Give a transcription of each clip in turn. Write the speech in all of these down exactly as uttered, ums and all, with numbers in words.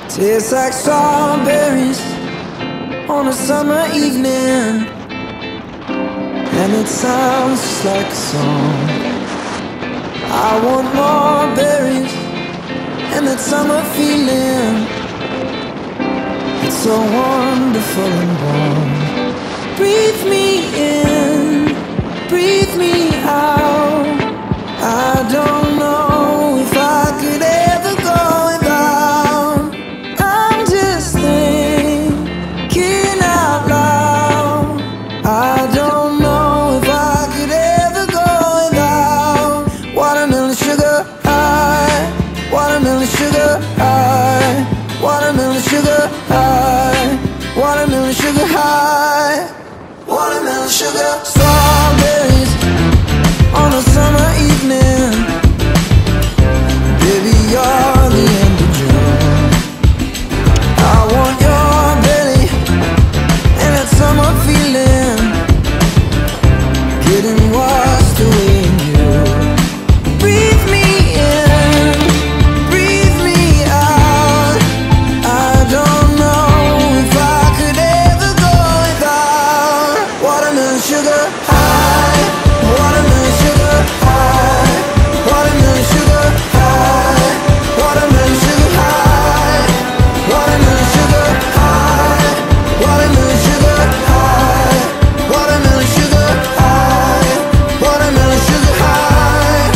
Tastes like strawberries on a summer evening, and it sounds just like a song. I want more berries and that summer feeling. It's so wonderful and warm. Breathe me in, breathe me out. I don't know if I could ever go without. I'm just thinking out loud. I don't know if I could ever go without watermelon sugar high, watermelon sugar high, watermelon sugar high, watermelon sugar high, watermelon sugar. Strawberries on a summer evening, baby, you're the end of June. I want your belly and that summer feeling, getting washed away in you. Breathe me in, breathe me out. I don't know if I could ever go without watermelon sugar high, watermelon sugar high, watermelon sugar high, watermelon sugar high, watermelon sugar high, watermelon sugar high, watermelon sugar high, watermelon sugar high.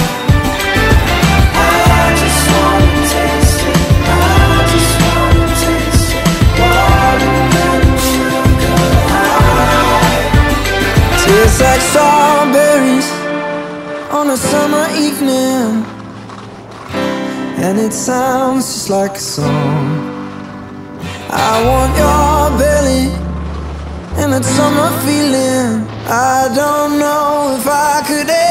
I just wanna taste it, I just wanna taste it, watermelon sugar high. Tastes like strawberries on a summer evening, and it sounds just like a song. I want your belly and that summer feeling. I don't know if I could ever